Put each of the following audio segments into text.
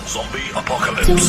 Zombie Apocalypse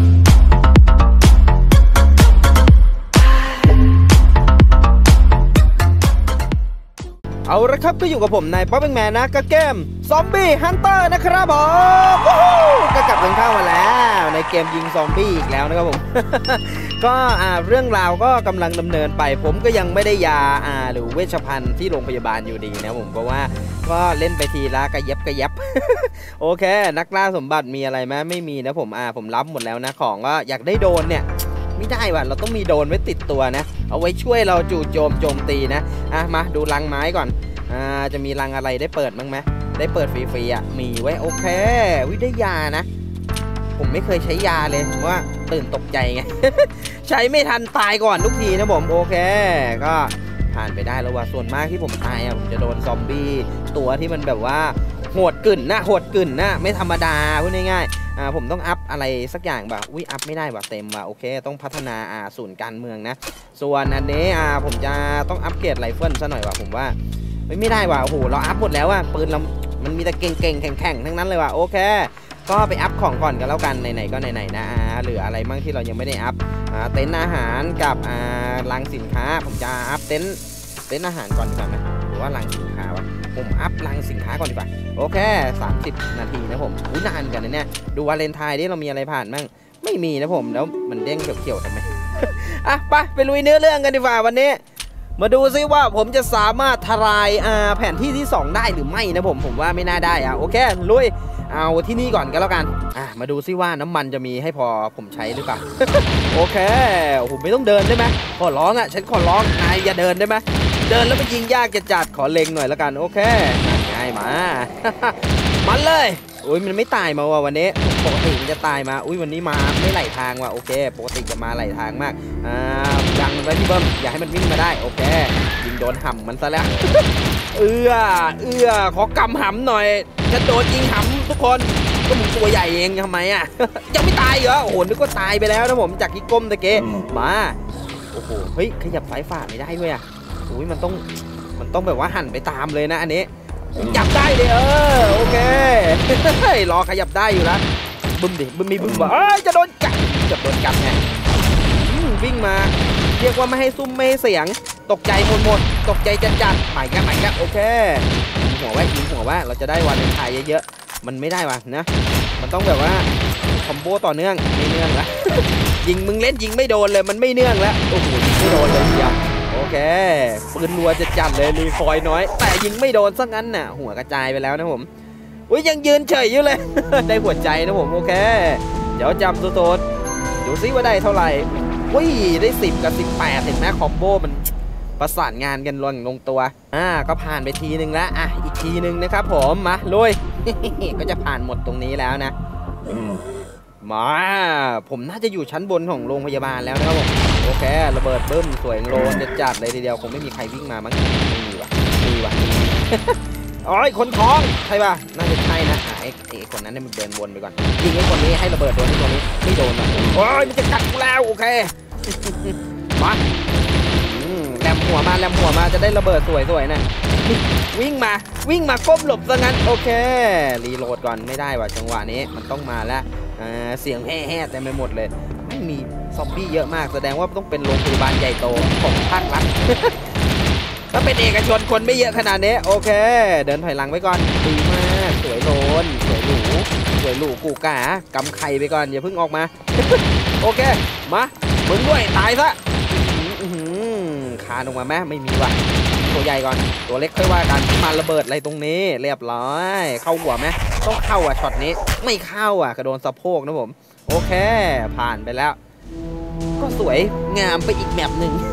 เอาละครับก็อยู่กับผมนายป๊อปแบงแมนนะกับเกมซอมบี้ฮันเตอร์นะครับผมก็กลับกันเข้ามาแล้วในเกมยิงซอมบี้อีกแล้วนะครับผม ก็เรื่องราวก็กำลังดำเนินไปผมก็ยังไม่ได้ยาหรือเวชภัณฑ์ที่โรงพยาบาลอยู่ดีนะผมเพราะว่าก็เล่นไปทีละกระยับ โอเคนักล่าสมบัติมีอะไรไหมไม่มีนะผมรับหมดแล้วนะของก็อยากได้โดรนเนี่ยไม่ได้ว่ะเราต้องมีโดรนไว้ติดตัวนะเอาไว้ช่วยเราจู่โจมตีนะมาดูรังไม้ก่อนจะมีรังอะไรได้เปิดบ้างไหมได้เปิดฟรีๆมีไว้โอเควิได้ยานะผมไม่เคยใช้ยาเลยเพราะว่าตื่นตกใจไง ใช้ไม่ทันตายก่อนทุกทีนะผมโอเคก็ผ่านไปได้แล้วว่าส่วนมากที่ผมตายผมจะโดนซอมบี้ตัวที่มันแบบว่าโหดกึ่นนะไม่ธรรมดาพูดง่ายๆผมต้องอัพอะไรสักอย่างแบบอัพไม่ได้แบบเต็มว่ะโอเคต้องพัฒนาศูนย์การเมืองนะส่วนอันนี้ผมจะต้องอัปเกรดไรเฟิลซะหน่อยว่ะผมว่าไม่ได้ว่ะโอ้โหเราอัพหมดแล้วปืนเรามันมีแต่เก่งๆแข่งๆทั้งนั้นเลยว่ะโอเคก็ไปอัพของก่อนกันแล้วกันไหนๆก็ไหนๆนะเหลืออะไรบ้างที่เรายังไม่ได้อัพเต็นท์อาหารกับรังสินค้าผมจะอัพเต็นท์อาหารก่อนดีกว่าไหมหรือว่ารังสินค้าวะผมอัพรังสินค้าก่อนดีกว่าโอเค30 นาทีนะผมนานกันนะเนี่ยดูวาเลนไทน์ดิเรามีอะไรผ่านบ้างไม่มีนะผมแล้วมันเด้งเขียวๆทำไม ไปลุยเนื้อเรื่องกันดีกว่าวันนี้มาดูซิว่าผมจะสามารถทลายแผนที่ที่2ได้หรือไม่นะผมว่าไม่น่าได้โอเคลุยเอาที่นี่ก่อนกันแล้วกันมาดูซิว่าน้ำมันจะมีให้พอผมใช้หรือเปล่า โอเคผมไม่ต้องเดินได้ไหมขอร้องฉันขอร้องนายอย่าเดินได้ไหมเดินแล้วมันยิงยากจะจัดขอเล็งหน่อยแล้วกันโอเคง่ายมา มันเลยอุ้ยมันไม่ตายมาว่ะวันนี้ปกติมันจะตายมาอุ้ยวันนี้มาไม่ไหลทางว่ะโอเคปกติจะมาไหลทางมากดังไว้ที่เบิ้มอย่าให้มันวิ่งมาได้โอเคยิงโดนห่ำมันซะแล้ว เอื้อขอกำห่ำหน่อยจะโดนยิงห่ำทุกคนก็มึงตัวใหญ่เองทำไมยังไม่ตายเหรอโอ้โหนึกว่าตายไปแล้วนะผมจากที่ก้มตะเกียมาโอ้โหเฮ้ยขยับสายฝ่าไม่ได้ด้วยอุ้ยมันต้องแบบว่าหันไปตามเลยนะอันนี้จับได้เลยโอเค รอขยับได้อยู่แล้วบึ้มดิบึ้มมีบึ้มว่ะจะโดนกัดไงวิ่งมาเรียกว่าไม่ให้ซุ่มไม่ให้เสียงตกใจหมดตกใจจัดใหม่กันโอเคยิงหัวไว้เราจะได้วันเลนไทน์เยอะๆมันไม่ได้ว่ะนะมันต้องแบบว่าคอมโบต่อเนื่องไม่เนื่องแล้ว ยิงมึงเล่นยิงไม่โดนเลยมันไม่เนื่องแล้วโอ้โหยิงไม่โดนเลยเดียวโอเคปืนรัวจะจัดเลยรีคอยน้อยแต่ยิงไม่โดนซะงั้นน่ะหัวกระจายไปแล้วนะผมอุ้ยยังยืนเฉยอยู่เลย ได้หัวใจนะผมโอเคเดี๋ยวจำตัวดูซิว่าได้เท่าไหร่อุ้ยได้10 กับ 18เห็นไหมคอมโบมันประสานงานกันลงตัวก็ผ่านไปทีนึงแล้วอีกทีนึงนะครับผมมาลุย ก็จะผ่านหมดตรงนี้แล้วนะมาผมน่าจะอยู่ชั้นบนของโรงพยาบาลแล้วนะครับผมโอเคระเบิดบึ้มสวยโลนจัดเลยทีเดียวคงไม่มีใครวิ่งมามั้งมีว่ะ อ๋อคนท้องใช่ป่ะน่าจะใช่นะไอ้คนนั้นเนี่ยมันเดินวนไปก่อนยิงไอ้คนนี้ให้ระเบิดโดนไอ้ตัวนี้ไม่โดนอ่ะโอ้ยมันจะกัดกูแล้วโอเค มาแลมหัวมาจะได้ระเบิดสวยๆนะวิ่งมาก้มหลบซะงั้นโอเครีโหลดก่อนไม่ได้ว่ะจังหวะนี้มันต้องมาแล้วเสียงแห่ๆเต็มไปหมดเลยไม่มีซอมบี้เยอะมากแสดงว่าต้องเป็นโรงพยาบาลใหญ่โตของภาครัฐ ถ้าเป็นเอกชนคนไม่เยอะขนาดนี้โอเคเดินถอยหลังไว้ก่อนดีมากสวยโลนสวยหรูกูกากำไข่ไปก่อนอย่าเพิ่งออกมา โอเคมามึงด้วยตายซะคานออกมาไหมไม่มีว่ะตัวใหญ่ก่อนตัวเล็กค่อยว่ากันมาระเบิดอะไรตรงนี้เรียบร้อยเข้าหัวไหมต้องเข้าช็อตนี้ไม่เข้ากระโดนสะโพกนะผมโอเคผ่านไปแล้วก็สวยงามไปอีกแมปหนึ่ง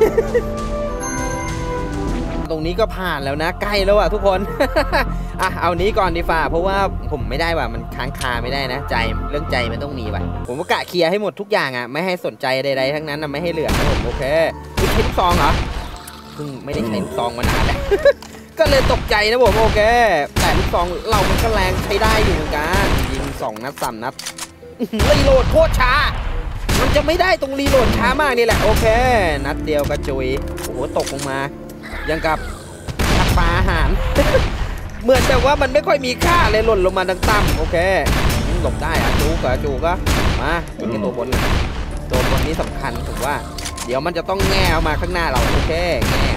ตรงนี้ก็ผ่านแล้วนะใกล้แล้วทุกคน เอานี้ก่อนดีฝ่าเพราะว่าผมไม่ได้ว่ะมันค้างคาไม่ได้นะใจเรื่องใจมันต้องมีว่ะผมก็กะเคลียร์ให้หมดทุกอย่างไม่ให้สนใจใดๆทั้งนั้นไม่ให้เหลือนะผมโอเคใช้ลูกซองเหรอเพิ่งไม่ได้ใช้ลูกซองมานานแล้ว ก็เลยตกใจนะผมโอเคแต่ลูกซองเรามันก็แรงใช้ได้อยู่เหมือนกันยิง2 นัด 3 นัด รีโหลดโคตรช้ามันจะไม่ได้ตรงรีโหลดช้ามากนี่แหละโอเคนัดเดียวกระจุยโอ้โหตกลงมายังกับทักปลาอาหาร เหมือนแบบว่ามันไม่ค่อยมีค่าเลยหล่นลงมาดังต่ำโอเคหลบได้อะจูก็มายิงตัวบนนี้สำคัญผมว่าเดี๋ยวมันจะต้องแง่มาข้างหน้าเราโอเคแง่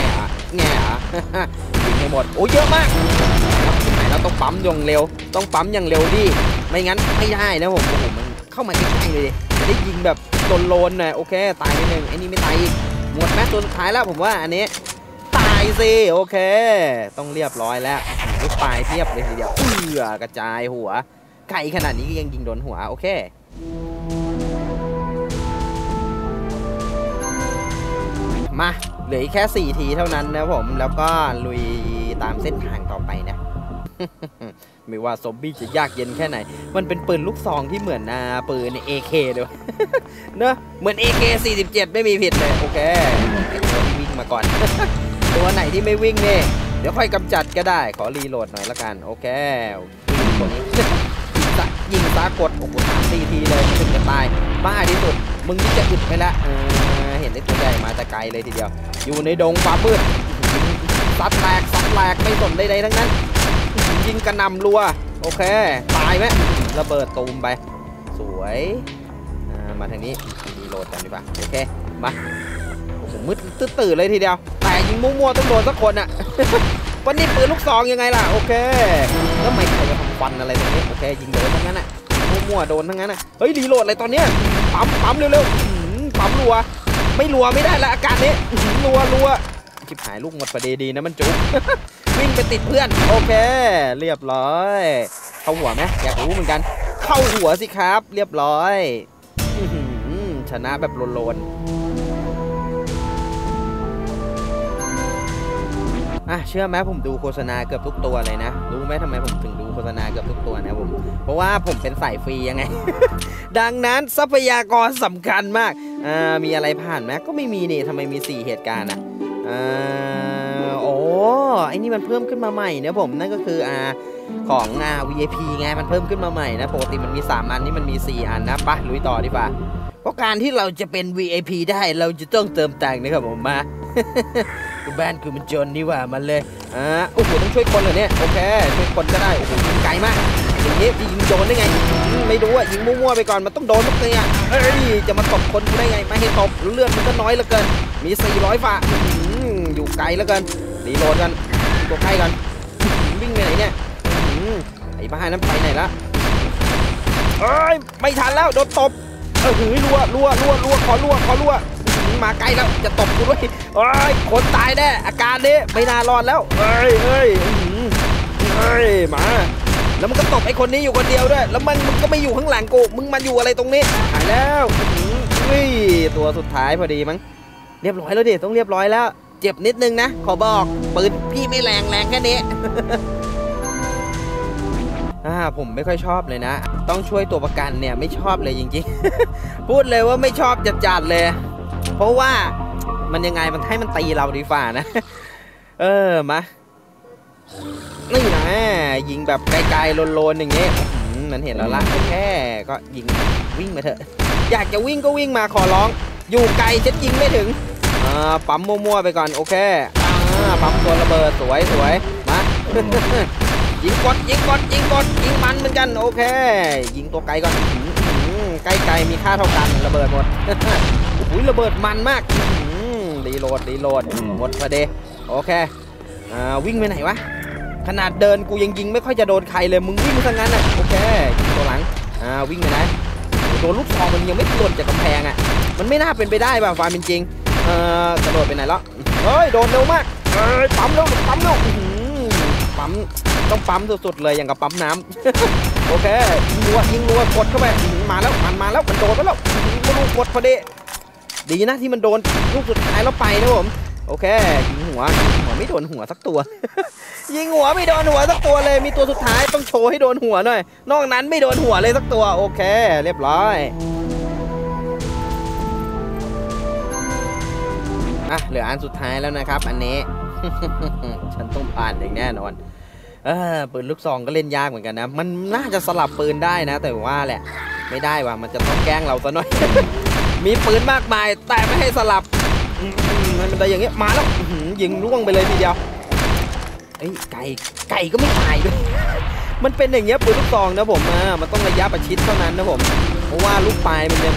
ยิงให้หมดโอ้เยอะมากเราต้องปั๊มอย่างเร็วดิไม่งั้นไม่ได้นะผมมันเข้ามาใกล้ๆเลยจะได้ยิงแบบโลนหน่อยโอเคตายนิดนึงไอ้นี่ไม่ตายอีกหมดแม้ตัวสุดท้ายแล้วผมว่าอันนี้ตายสิโอเคต้องเรียบร้อยแล้วลูกปลายเทียบเลยทีเดียวกระจายหัวไก่ขนาดนี้ก็ยังยิงโดนหัวโอเคมาเหลืออีกแค่4 ทีเท่านั้นนะผมแล้วก็ลุยตามเส้นทางต่อไปนะ ไม่ว่าซอมบี้จะยากเย็นแค่ไหนมันเป็นปืนลูกซองที่เหมือนปืน AK เลยเนอะเหมือน AK 47ไม่มีผิดเลยโอเคตัวที่วิ่งมาก่อน ตัวไหนที่ไม่วิ่งเนี่ยเดี๋ยวค่อยกำจัดก็ได้ขอรีโหลดหน่อยละกันโอเคตัวนี้ ยิงตากดโอ้โห3-4 ทีเลยถึงจะตายบ้าที่สุดมึงที่จะอึดไปละเห็นได้ตัวใหญ่มาแต่ไกลเลยทีเดียวอยู่ในดงฟ้ามืดซัดแหลกไม่สนใดๆทั้งนั้นยิงกระหน่ำรัวโอเคตายไหมระเบิดตูมไปสวยมาทางนี้รีโหลดกันดีกว่าโอเคมาโอ้โหมืดตื่นเลยทีเดียวแต่ยิงมั่วๆต้องโดนสักคนอ่ะ วันนี้ปืนลูกซองยังไงล่ะโอเคแล้วไม่ใครมาทำฟันอะไรตรงนี้โอเคยิงโดนทั้งนั้นอ่ะมั่วๆโดนทั้งนั้นอ่ะเฮ้ยรีโหลดอะไรตอนเนี้ยปั๊มเร็วๆปั๊มรัวไม่ได้ละอาการนี้รัวชิบหายลูกหมดประเดี๋ยวดีนะมันจุ๊บ วิ่งไปติดเพื่อนโอเคเรียบร้อยเข้าหัวไหมอยากรู้เหมือนกันเข้าหัวสิครับเรียบร้อยชนะแบบโลนเชื่อไหมผมดูโฆษณาเกือบทุกตัวเลยนะรู้ไหมทำไมผมถึงดูโฆษณาเกือบทุกตัวนะผมเพราะว่าผมเป็นสายฟรียังไง ดังนั้นทรัพยากรสำคัญมากมีอะไรผ่านไหมก็ไม่มีนี่ทำไมมี4 เหตุการณ์ไอ้นี่มันเพิ่มขึ้นมาใหม่นะผมนั่นก็คือของ VIP ไงมันเพิ่มขึ้นมาใหม่นะปกติมันมี3 อันนี่มันมี4 อันนะปะลุยต่อดีกว่าเพราะการที่เราจะเป็น VIP ได้เราจะต้องเติมตังค์นะครับผมมาบ้านคือมันจนนี่ว่ามันเลยโอ้โหต้องช่วยคนเหรอเนี่ยโอเคช่วยคนก็ได้โอ้โหยิงไกลมากอย่างนี้ยิงโดนได้ไงไม่รู้ยิงมั่วๆไปก่อนมันต้องโดนทุกทีจะมาตบคนได้ไงไม่ให้ตบเลือดมันก็น้อยเหลือเกินมี400 ฝ่าอยู่ไกลเหลือเกินรีโหลดกันตัวใกล้กันวิ่งไปไหนเนี่ยไอ้บ้านั้นไปไหนละไม่ทันแล้วโดนตบรัวขอรัวมาใกล้แล้วจะตบกูด้วยคนตายแน่อาการนี้ไม่น่ารอดแล้วมาแล้วมันก็ตบไอ้คนนี้อยู่คนเดียวด้วยแล้วมึงก็ไม่อยู่ข้างหลังกูมึงมาอยู่อะไรตรงนี้หายแล้วตัวสุดท้ายพอดีมั้งเรียบร้อยแล้วดิต้องเรียบร้อยแล้วเจ็บนิดนึงนะขอบอกปืนพี่ไม่แรงแค่นี้ผมไม่ค่อยชอบเลยนะต้องช่วยตัวประกันเนี่ยไม่ชอบเลยจริงๆ พูดเลยว่าไม่ชอบจัดเลยเพราะว่ามันยังไงมันให้มันตีเราดีฝ่านะมานี่นะยิงแบบไกลๆโลนๆอย่างเงี้ยมันเห็นแล้วละแค่ก็ยิงวิ่งมาเถอะอยากจะวิ่งก็วิ่งมาขอร้องอยู่ไกลฉันยิงไม่ถึงปั๊มมั่วๆไปก่อนโอเคปั๊มตัวระเบิดสวยมา ยิงกดยิงมันเหมือนกันโอเคยิงตัวไกลก่อนไกลมีค่าเท่ากันระเบิดหมด อุ้ยระเบิดมันมากรีโหลดหมดประเดโอเควิ่งไปไหนวะขนาดเดินกูยังยิงไม่ค่อยจะโดนใครเลยมึงวิ่งซะงั้นอ่ะโอเคยิงตัวหลังวิ่งไปไหนโดนลูกซองมันยังไม่หล่นจากกำแพงอ่ะมันไม่น่าเป็นไปได้ป่ะความเป็นจริงกระโดดไปไหนแล้วเฮ้ยโดนเร็วมากปั๊มเร็วปั๊มต้องปั๊มสุดๆเลยอย่างกับปั๊มน้ำโอเคยิงรัวกดเข้าไปมาแล้วมันโดนไปแล้วลูกกดพอดีนะที่มันโดนลูกสุดท้ายแล้วไปนะผมโอเคยิงหัวไม่โดนหัวสักตัว ยิงหัวไม่โดนหัวสักตัวเลยมีตัวสุดท้ายต้องโชว์ให้โดนหัวหน่อยนอกนั้นไม่โดนหัวเลยสักตัวโอเคเรียบร้อยเหลืออันสุดท้ายแล้วนะครับอันนี้ ฉันต้องผ่านอย่างแน่นอนปืนลูกซองก็เล่นยากเหมือนกันนะมันน่าจะสลับปืนได้นะแต่ว่าแหละไม่ได้ว่ะมันจะต้องแกล้งเราซะหน่อย มีปืนมากมายแต่ไม่ให้สลับมันเป็นอย่างเงี้ยมาแล้วยิงล่วงไปเลยทีเดียวไก่ก็ไม่ตายด้วยมันเป็นอย่างเงี้ยปืนลูกซองนะผมมันต้องระยะประชิดเท่านั้นนะผมเพราะว่าลูกปลายมันจะ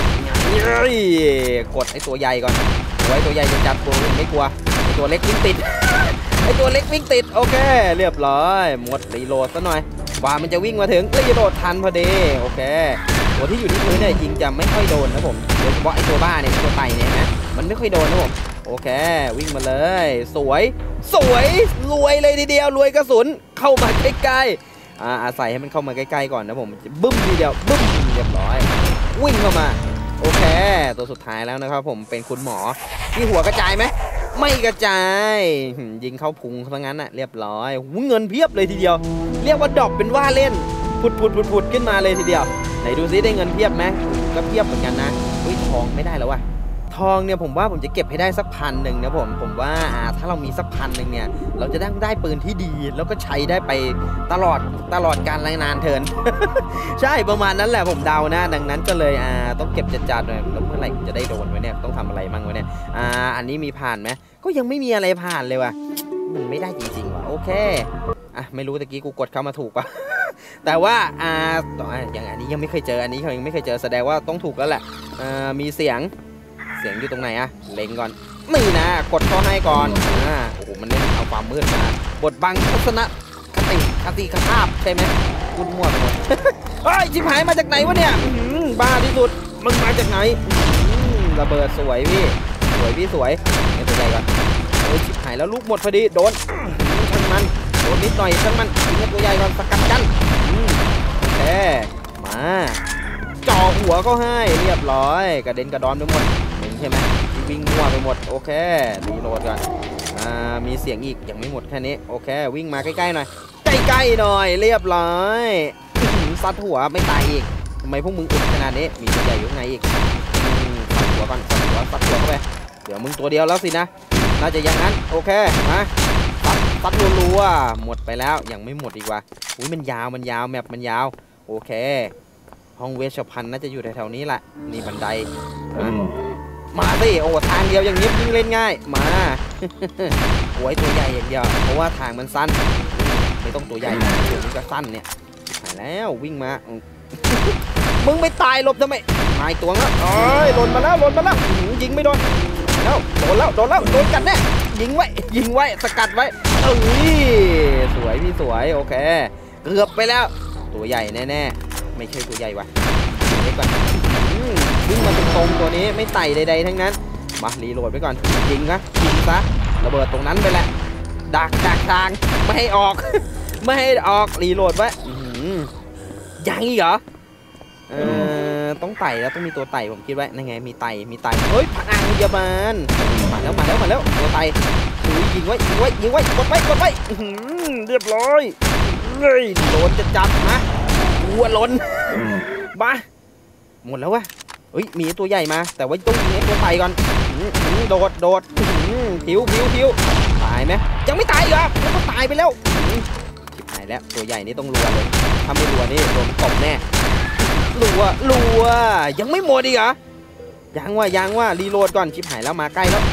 กดไอตัวใหญ่ก่อนไว้ตัวใหญ่จะจับตัวไม่กลัวไอตัวเล็กวิ่งติดไอตัวเล็กวิ่งติดโอเคเรียบร้อยหมดรีโหลดซะหน่อยว่ามันจะวิ่งมาถึงรีโหลดทันพอดีโอเคตัวที่อยู่ที่พื้นเนี่ยยิงจะไม่ค่อยโดนนะผมโดยเฉพาะไอตัวบ้าเนี่ยตัวไต่เนี่ยนะมันไม่ค่อยโดนนะผมโอเควิ่งมาเลยสวยรวยเลยทีเดียวรวยกระสุนเข้ามาใกล้ๆอาศัยให้มันเข้ามาใกล้ๆก่อนนะผมบึ้มทีเดียวบึ้มเรียบร้อยวิ่งเข้ามาโอเคตัวสุดท้ายแล้วนะครับผมเป็นคุณหมอที่หัวกระจายไหมไม่กระจายยิงเข้าพุงซะงั้นน่ะเรียบร้อยเงินเพียบเลยทีเดียวเรียกว่าดรอปเป็นว่าเล่นพุดขึ้นมาเลยทีเดียวไหนดูซิได้เงินเพียบไหมก็เพียบเหมือนกันนะทองไม่ได้แล้ววะทองเนี่ยผมว่าผมจะเก็บให้ได้สัก1,000นะผมว่าถ้าเรามีสัก1,000เนี่ยเราจะได้ปืนที่ดีแล้วก็ใช้ได้ไปตลอดการนานเทิน ใช่ประมาณนั้นแหละผมเดานะดังนั้นก็เลยต้องเก็บจัดๆเลยแล้วเมื่อไหร่จะได้โดนไว้เนี่ยต้องทำอะไรมั่งวะเนี่ยอันนี้มีผ่านไหมก็ยังไม่มีอะไรผ่านเลยว่ะมันไม่ได้จริงๆว่ะโอเคไม่รู้ตะกี้กูกดเข้ามาถูกป่ะ แต่ว่าอย่างอันนี้ยังไม่เคยเจออันนี้ยังไม่เคยเจอแสดงว่าต้องถูกแล้วแหละมีเสียงอยู่ตรงไหนเล็งก่อนนี่นะกดเข้าให้ก่อนโอ้โหมันเล่นเอาความมืดมาบดบังทัศนคติภาพใช่ไหมพูดมั่วไปหมด เฮ้ยชิบหายมาจากไหนวะเนี่ยบ้าที่สุดมึงมาจากไหนระเบิดสวยพี่สวยเนี่ยตัวใหญ่ก่อนชิบหายแล้วลูกหมดพอดีโดนช่างมันโดนนิดหน่อยช่างมันเนี่ยตัวใหญ่ก่อนสกัดกันโอเคมาจ่อหัวก็ให้เรียบร้อยกระเด็นกระดอนไปหมดใช่ไหมวิ่งมั่วไปหมดโอเครีโหลดก่อนมีเสียงอีกยังไม่หมดแค่นี้โอเควิ่งมาใกล้ๆหน่อยใกล้ๆหน่อยเรียบร้อยซัดหัวไม่ตายอีกทำไมพวกมึงอุดขนาดนี้มีตัวใหญ่อยู่ไงอีกซัดหัวก่อนซัดหัวเข้าไปเดี๋ยวมึงตัวเดียวแล้วสินะน่าจะอย่างนั้นโอเคมาซัดรัวๆหมดไปแล้วยังไม่หมดอีกว่ะอุ้ยมันยาวแมปมันยาวโอเคห้องเวชภัณฑ์น่าจะอยู่แถวๆนี้แหละนี่บันไดมาสิโอ้ทางเดียวอย่างนี้ยิ่งเล่นง่ายมาโอ้ยตัวใหญ่อย่างเดียวเพราะว่าทางมันสั้นไม่ต้องตัวใหญ่เดี๋ยวมันก็สั้นเนี่ยหายแล้ววิ่งมามึงไม่ตายหลบทำไมมาอีกตัวแล้วโอ้ยหล่นมาแล้วยิงไม่โดนแล้วโดนกันแน่ยิงไว้สกัดไว้สวยพี่สวยโอเคเกือบไปแล้วตัวใหญ่แน่ๆไม่ใช่ตัวใหญ่วะเล็กก่อนวิ่งมาตรงตัวนี้ไม่ไต่ใดๆทั้งนั้นมารีโหลดไปก่อนยิงซะระเบิดตรงนั้นไปแหละดักทางไม่ให้ออกรีโหลดไว้ยังอีกเหรอต้องไต่แล้วต้องมีตัวไต่ผมคิดไว้นั่นไงมีไต่เฮ้ยพนังพยาบาลมาแล้วตัวไต่ยิงไว้กดไว้เรียบร้อยโดนจะจับนะวัวล้นบ้าหมดแล้ววะเฮ้ยมีตัวใหญ่มาแต่ว่าต้องยิงตัวไต่ก่อนโดดผิวตายไหมยังไม่ตายอีกเหรอมันก็ตายไปแล้วชิบหายแล้วตัวใหญ่นี่ต้องรัวเลยถ้าไม่รัวนี่โดนตบแน่รัวยังไม่หมดอีกเหรอยังว่ารีโหลดก่อนชิบหายแล้วมาใกล้แล้ว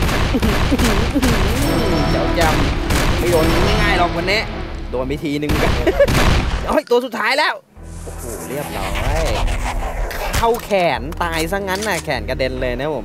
เดี๋ยวจำไม่โดนง่ายๆหรอกวันนี้โดนไปทีนึงกันเฮ้ยตัวสุดท้ายแล้วโอ้โหเรียบร้อยเข้าแขนตายซะงั้นน่ะแขนกระเด็นเลยนะผม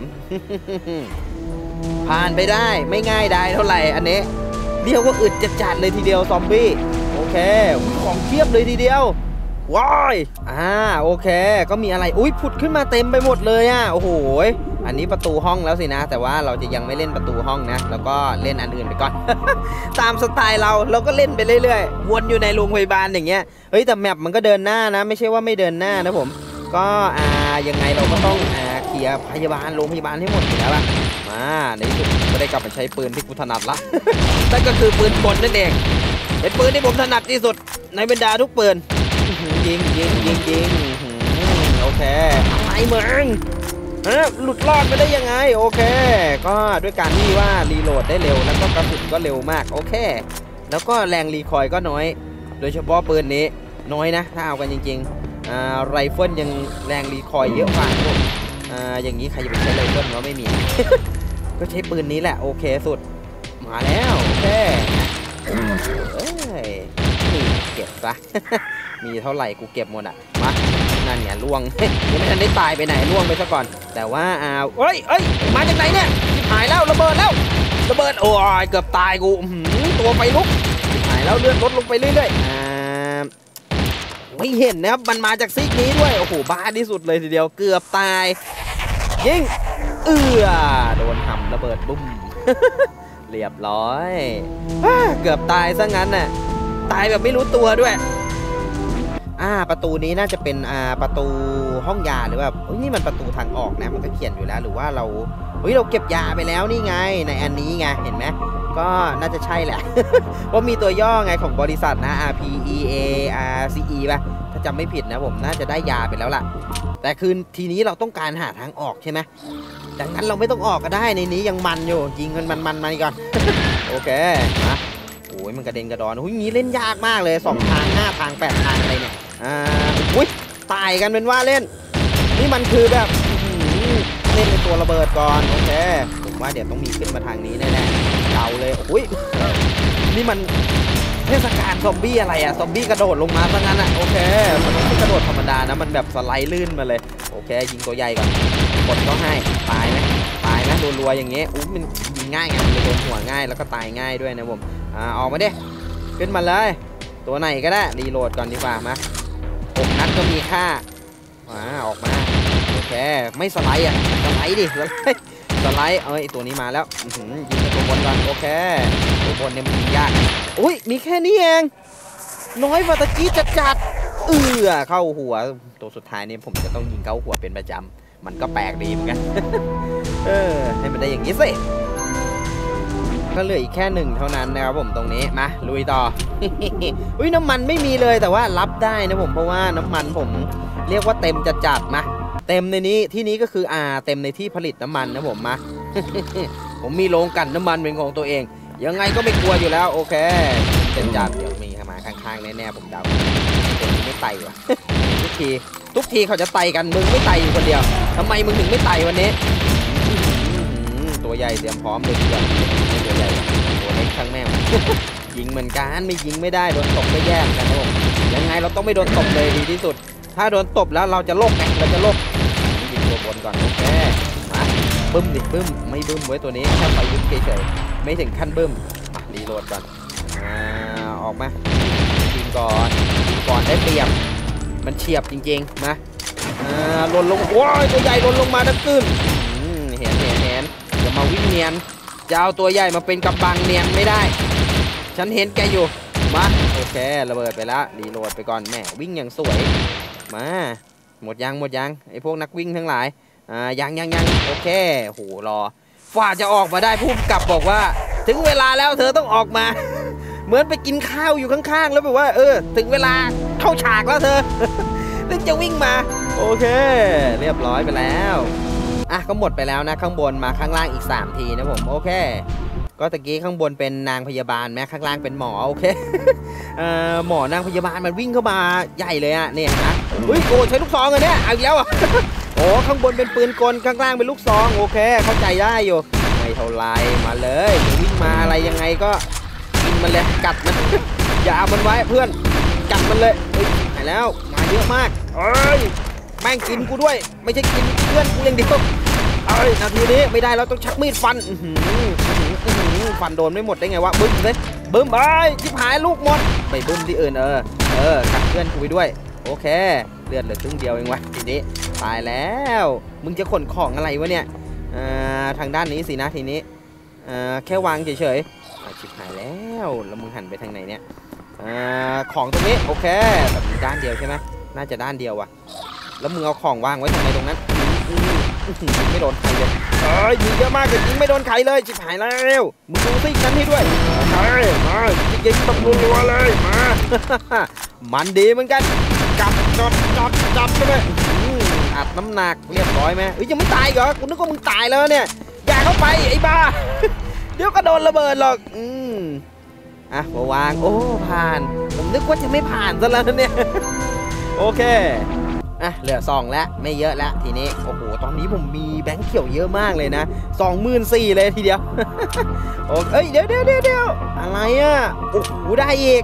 ผ่านไปได้ไม่ง่ายได้เท่าไหร่อันนี้เรียกว่าอึดจัดเลยทีเดียวซอมบี้โอเคของเทียบเลยทีเดียวว้ายโอเคก็มีอะไรอุ้ยผุดขึ้นมาเต็มไปหมดเลยโอ้โหอันนี้ประตูห้องแล้วสินะแต่ว่าเราจะยังไม่เล่นประตูห้องนะแล้วก็เล่นอันอื่นไปก่อน ตามสไตล์เราก็เล่นไปเรื่อยๆวนอยู่ในโรงพยาบาลอย่างเงี้ยเฮ้ยแต่แมปมันก็เดินหน้านะไม่ใช่ว่าไม่เดินหน้านะผมก็ยังไงเราก็ต้องเคลียร์โรงพยาบาลให้หมดอยู่แล้วล่ะมาในที่สุดก็ได้กลับมาใช้ปืนที่กูถนัดละ นั่นก็คือปืนกลนั่นเองเป็นปืนที่ผมถนัดที่สุดในบรรดาทุกปืนยิงโอเคอะไรมึงหลุดรอดไปได้ยังไงโอเคก็ด้วยการที่ว่ารีโหลดได้เร็วแล้วก็กระสุนก็เร็วมากโอเคแล้วก็แรงรีคอยก็น้อยโดยเฉพาะปืนนี้น้อยนะถ้าเอากันจริงๆไรเฟิลยังแรงรีคอยเยอะกว่าผมอย่างนี้ใครจะไปใช้ไรเฟิลก็ไม่มี ก็ใช้ปืนนี้แหละโอเคสุดมาแล้วโอเคนี่เก็บซะ มีเท่าไหร่กูเก็บหมดอ่ะมานั่นเนี่ยล่วง ยังไม่ทันได้ตายไปไหนล่วงไปซะก่อนแต่ว่าเอ้ยมาจากไหนเนี่ยหายแล้วระเบิดแล้วระเบิดโอ้ยเกือบตายกูตัวไฟลุกหายแล้วเลื่อนลดลงไปเรื่อยๆไม่เห็นนะครับมันมาจากซีกนี้ด้วยโอ้โหบ้าที่สุดเลยทีเดียวเกือบตายยิงโดนทำระเบิดบุ้ม เรียบร้อยเกือบตายซะงั้นน่ะตายแบบไม่รู้ตัวด้วยประตูนี้น่าจะเป็นประตูห้องยาหรือว่านี่มันประตูทางออกนะมันก็เขียนอยู่แล้วหรือว่าเราเก็บยาไปแล้วนี่ไงในอันนี้ไงเห็นไหมก็น่าจะใช่แหละ เพราะมีตัวย่อไงของบริษัทนะ RPEARCE ป่ะถ้าจำไม่ผิดนะผมน่าจะได้ยาไปแล้วล่ะแต่คือทีนี้เราต้องการหาทางออกใช่ไหมดังนั้นเราไม่ต้องออกก็ได้ในนี้ยังมันอยู่ยิงมันมาก่อน โอเคมาโอ้ยมันกระเด็นกระดอนนี้เล่นยากมากเลย2ทาง5ทาง8ทางอะไรเนี่ยตายกันเป็นว่าเล่นนี่มันคือแบบเล่นในตัวระเบิดก่อนโอเคผมว่าเดี๋ยวต้องมีขึ้นมาทางนี้แน่ๆเดาเลยนี่มันเทศกาลซอมบี้อะไรอะซอมบี้กระโดดลงมาซะงั้นอะโอเคมันไม่กระโดดธรรมดานะมันแบบสไลด์ลื่นมาเลยโอเคยิงตัวใหญ่ก่อนกดก็ให้ตายไหมรัวๆอย่างเงี้ยมันยิงง่ายไงมันโดนหัวง่ายแล้วก็ตายง่ายด้วยนะผมออกมาดิขึ้นมาเลยตัวไหนก็ได้รีโหลดก่อนดีกว่ามา6 นัดก็มีค่าออกมาโอเคไม่สไลด์สไลด์ดิสไลด์ตัวนี้มาแล้วยิงตัวบนก่อนโอเคตัวบนเนี่ยมันยิงยากมีแค่นี้เองน้อยกว่าตะกี้จัดเข้าหัวตัวสุดท้ายนี่ผมจะต้องยิงเข้าหัวเป็นประจำมันก็แปลกดีเหมือนกัน ให้มันได้อย่างนี้สิก็เหลืออีกแค่1เท่านั้นนะครับผมตรงนี้มาลุยต่อ น้ำมันไม่มีเลยแต่ว่ารับได้นะผมเพราะว่าน้ำมันผมเรียกว่าเต็มจัดมาเต็มในนี้ที่นี้ก็คือเต็มในที่ผลิตน้ำมันนะผมมา ผมมีโรงกลั่นน้ำมันเป็นของตัวเองยังไงก็ไม่กลัวอยู่แล้วโอเคเต็มจัดเดี๋ยวมีมาข้างๆแน่ๆผมเดาตัวนี้ไม่ไต่ว่ะ ทุกทีเขาจะไต่กันมึงไม่ไต่อยู่คนเดียวทำไมมึงถึงไม่ไต่วันนี้ตัวใหญ่เตรียมพร้อมเลยทีเดียวตัวใหญ่ตัวเล็กข้างแม่ ยิงเหมือนกันไม่ยิงไม่ได้โดนตบก็แย่กันนะผมยังไงเราต้องไม่โดนตบเลยดีที่สุดถ้าโดนตบแล้วเราจะโลกไงเราจะโลกยิงตัวบนก่อนโอเคมาบึ้มดิบึ้มไม่บึ้มไว้ตัวนี้แค่ไฟยุบเฉยๆไม่ถึงขั้นบึ้มรีโหลดก่อนออกมายิงก่อนได้เปรียบมันเฉียบจริงๆมาหล่นลงว้ายตัวใหญ่หล่นลงมาดังตื้นเห็นจะมาวิ่งเนียนจะเอาตัวใหญ่มาเป็นกำบังเนียนไม่ได้ฉันเห็นแกอยู่มาโอเคระเบิดไปแล้วรีโหลดไปก่อนแม่วิ่งอย่างสวยมาหมดยังไอ้พวกนักวิ่งทั้งหลายยังโอเคโหรอฝ่าจะออกมาได้ผู้กำกับบอกว่าถึงเวลาแล้วเธอต้องออกมา เหมือนไปกินข้าวอยู่ข้างๆแล้วแบบว่าถึงเวลาเข้าฉากแล้วเธอ ถึงจะวิ่งมาโอเคเรียบร้อยไปแล้วก็หมดไปแล้วนะข้างบนมาข้างล่างอีก3 ทีนะผมโอเคก็ตะกี้ข้างบนเป็นนางพยาบาลแม้ข้างล่างเป็นหมอโอเค หมอนางพยาบาลมันวิ่งเข้ามาใหญ่เลยเนี่ยนะโอ้ใช้ลูกซองอันเนี้ยเอาอีกแล้วโอ้ข้างบนเป็นปืนกลข้างล่างเป็นลูกซองโอเคเข้าใจได้อยู่ไม่เท่าไรมาเลยวิ่งมาอะไรยังไงก็กินมันเลยกัดมัน อย่าเอามันไว้เพื่อนกัดมันเลยหายแล้วมาเยอะมากแม่งกินกูด้วยไม่ใช่กินเพื่อนกูอย่างเดียวนาทีนี้ไม่ได้เราต้องชักมีดฟันฟันโดนไม่หมดได้ไงวะบึ้มเลยบึ้มชิบหายลูกหมดไปบึ้มที่อื่นกัดเพื่อนกูไปด้วยโอเคเลือดเหลือครึ่งเดียวเองวะทีนี้ตายแล้วมึงจะขนของอะไรวะเนี่ยทางด้านนี้สินะทีนี้แค่วางเฉยๆชิบหายแล้วมึงหันไปทางไหนเนี่ยของตรงนี้โอเคแบบด้านเดียวใช่ไหมน่าจะด้านเดียวว่ะแล้วมึงเอาของวางไว้ทำไมตรงนั้นไม่โดนใครเลยยิงเยอะมากแต่ยิงไม่โดนใครเลยชิบหายแล้วมึงดูซิกันให้ด้วยมายิงแบบรัวๆเลยมา มันดีเหมือนกันจับใช่ไหมอัดน้ำหนักเรียบร้อยไหมยังไม่ตายเหรอกูนึกว่ามึงตายแล้วเนี่ยอย่าเข้าไปไอ้บ้า เดี๋ยวก็โดนระเบิดหรอกมาวางโอ้ผ่านผมนึกว่าจะไม่ผ่านซะแล้วเนี่ย โอเคเหลือ2แล้วไม่เยอะแล้วทีนี้โอ้โหตอนนี้ผมมีแบงค์เขียวเยอะมากเลยนะ 24,000เลยทีเดียว โอ้เดี๋ยวอะไรโอ้โหได้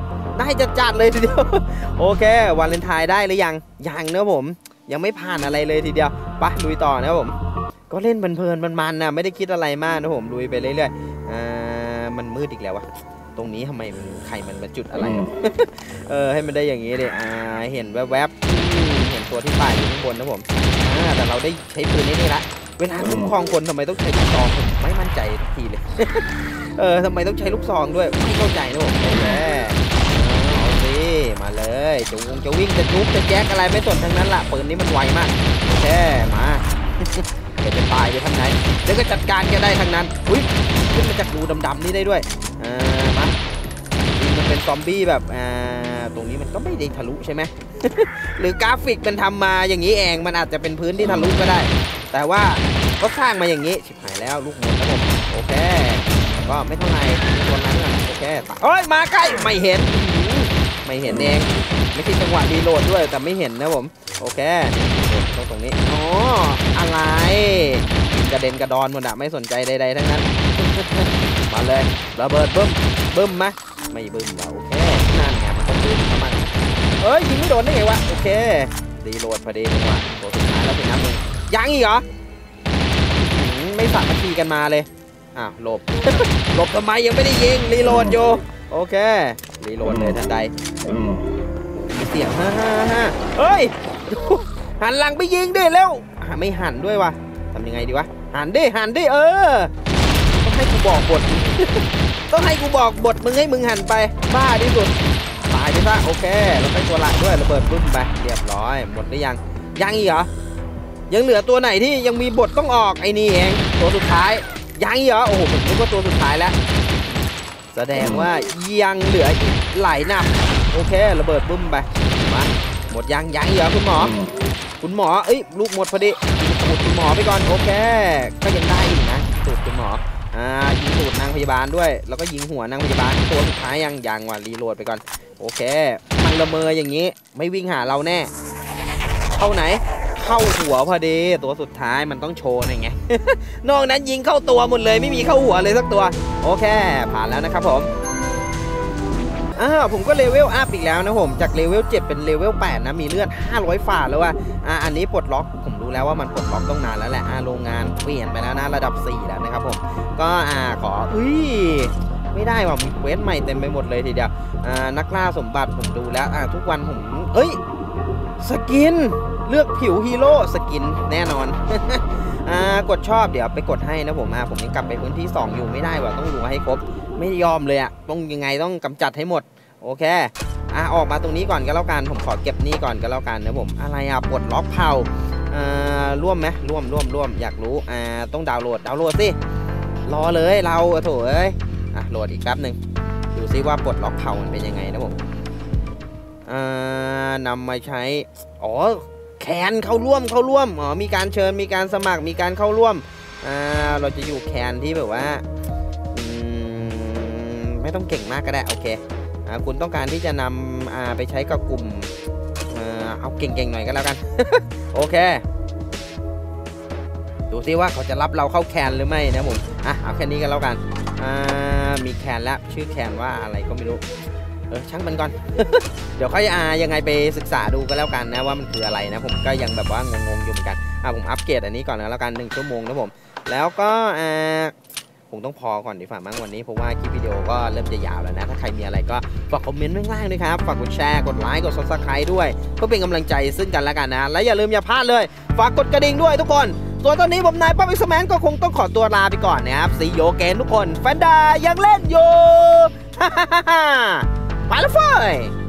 ได้จัดเลยทีเดียวโอเควาเลนไทน์ได้หรือยังนะผมยังไม่ผ่านอะไรเลยทีเดียวไปลุยต่อนะผมก็เล่นเพลินๆมันๆนะไม่ได้คิดอะไรมากนะผมลุยไปเรื่อยๆมันมืดอีกแล้ววะตรงนี้ทำไมใครมันมาจุดอะไร ให้มันได้อย่างนี้ดิเห็นแวบๆเห็นตัวที่ป่ายอยู่ข้างบนนะผมแต่เราได้ใช้ปืนนี่ละเวลาคุ้มครองคนทำไมต้องใช้ลูกซองผมไม่มั่นใจทุกทีเลย ทำไมต้องใช้ลูกซองด้วยไม่เข้าใจนะผมโอเคเอาสิมาเลยจะวิ่งจะจุ๊บจะแจ๊กอะไรไม่สนทั้งนั้นละปืนนี้มันไวมากโอเคมาแกจะตายไปทางไหนเดี๋ยวก็จัดการแกได้ทางนั้นอุ้ยขึ้นมาจากรูดำๆนี่ได้ด้วยมามันเป็นซอมบี้แบบตรงนี้มันก็ไม่ได้ทะลุใช่ไหม หรือกราฟิกมันทำมาอย่างนี้เองมันอาจจะเป็นพื้นที่ทะลุก็ได้แต่ว่าก็สร้างมาอย่างนี้ชิบหายแล้วลูกหมดนะผมโอเคก็ไม่เท่าไหร่ตัวนั้นนะโอเคเฮ้ยมาใกล้ไม่เห็นเองไม่ใช่จังหวะรีโหลดด้วยแต่ไม่เห็นนะผมโอเคตรงนี้อ๋ออะไรกระเด็นกระดอนหมดอะไม่สนใจใดๆทั้งนั้น มาเลยระเบิดบึ้มไหมไม่บึ้มว่ะโอเคนั่นไงมันต้องบึ้มเข้ามาเอ้ยยิงไม่โดนได้ไงวะโอเครีโหลดพอดีเลยว่ะตัวสุดท้ายแล้วเป็นน้ำมึงยังอีกเหรอไม่สามัคคีกันมาเลยหลบ หลบทำไมยังไม่ได้ยิงรีโหลดอยู่โอเครีโหลดเลยทันใดมีเสียงฮ่าเฮ้ยหันหลังไปยิงดิเร็วไม่หันด้วยวะทำยังไงดีวะหันดิต้องให้กูบอกบท ต้องให้กูบอกบทมึงให้มึงหันไปบ้าที่สุดตายไปซะโอเคเราไปตัวหลักด้วยระเบิดบึ้มไปเรียบร้อยหมดหรือยังอีกเหรอยังเหลือตัวไหนที่ยังมีบทต้องออกไอ้นี่เองตัวสุดท้ายยังอีกเหรอโอ้โหผมนึกว่าตัวสุดท้ายแล้วแสดงว่ายังเหลืออีกหลายนับโอเคระเบิดบึ้มไปมาหมดยังอีกเหรอคุณหมอเอ้ยลูกหมดพอดีสูตรคุณหมอไปก่อนโอเคก็ยังได้อยู่นะสูตรคุณหมอยิงสูตรนางพยาบาลด้วยแล้วก็ยิงหัวนางพยาบาลตัวสุดท้ายยังว่ารีโหลดไปก่อนโอเคมันละเมออย่างนี้ไม่วิ่งหาเราแน่เข้าไหนเข้าหัวพอดีตัวสุดท้ายมันต้องโชว์ไง นอกนั้นยิงเข้าตัวหมดเลยไม่มีเข้าหัวเลยสักตัวโอเคผ่านแล้วนะครับผมผมก็เลเวลอัพอีกแล้วนะผมจากเลเวล7เป็นเลเวล8นะมีเลือด500ฝ่าแล้วว่าอันนี้ปลดล็อกผมรู้แล้วว่ามันปลดล็อกต้องนานแล้วแหละโรงงานเปลี่ยนไปแล้วนะระดับ4แล้วนะครับผมก็ขอไม่ได้ว่ะมีเควสใหม่เต็มไปหมดเลยทีเดียวนักล่าสมบัติผมดูแล้วทุกวันผมสกินเลือกผิวฮีโร่สกินแน่นอน กดชอบเดี๋ยวไปกดให้นะผมผมยังกลับไปพื้นที่2อยู่ไม่ได้ว่ะต้องดูให้ครบไม่ยอมเลยต้องยังไงต้องกำจัดให้หมดโอเคออกมาตรงนี้ก่อนก็แล้วกันผมขอเก็บนี่ก่อนก็แล้วกันนะผมอะไรปลดล็อกเผาร่วมไหมร่วมอยากรู้ต้องดาวน์โหลดสิรอเลยเราโถโหลดอีกแป๊บหนึ่งดูซิว่าปลดล็อกเผามันเป็นยังไงนะผมนำมาใช้แคนเข้าร่วมมีการเชิญมีการสมัครมีการเข้าร่วมเราจะอยู่แคนที่แบบว่าไม่ต้องเก่งมากก็ได้โอเคคุณต้องการที่จะนำไปใช้กับกลุ่มเอาเก่งๆหน่อยก็แล้วกัน โอเคดูซิว่าเขาจะรับเราเข้าแคนหรือไม่นะผมเอาแค่นี้กันแล้วกันมีแคนแล้วชื่อแคนว่าอะไรก็ไม่รู้ช่างมันก่อน เดี๋ยวค่อยยังไงไปศึกษาดูก็แล้วกันนะว่ามันคืออะไรนะผมก็ยังแบบว่างงๆอยู่เหมือนกันผมอัปเกรดอันนี้ก่อนนะแล้วกัน1 ชั่วโมงนะผมแล้วก็ผมต้องพอก่อนดีฝ่ามั้งวันนี้เพราะว่าคลิปวิดีโอก็เริ่มจะยาวแล้วนะถ้าใครมีอะไรก็ฝากคอมเมนต์ข้างล่างด้วยครับฝากกดแชร์กดไลค์กด Subscribe ด้วยเพื่อเป็นกำลังใจซึ่งกันและกันนะและอย่าลืมอย่าพลาดเลยฝากกดกระดิ่งด้วยทุกคนส่วนตอนนี้ผมนายป๊อปอิสแมนก็คงต้องขอตัวลาไปก่อนนะครับซีโยเกนทุกคนแฟนดายังเล่นอยู่ ไปแล้วเฟ้ย